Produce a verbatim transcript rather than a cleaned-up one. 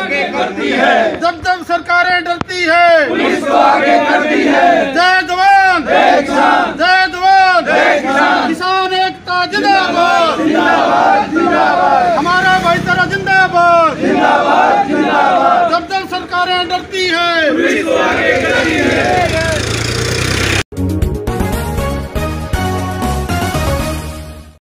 आगे करती है, जब जब सरकारें डरती है पुलिस को आगे करती है। जय जवान जय किसान, जय जवान जय किसान, किसान एकता जिंदाबाद जिंदाबाद जिंदाबाद।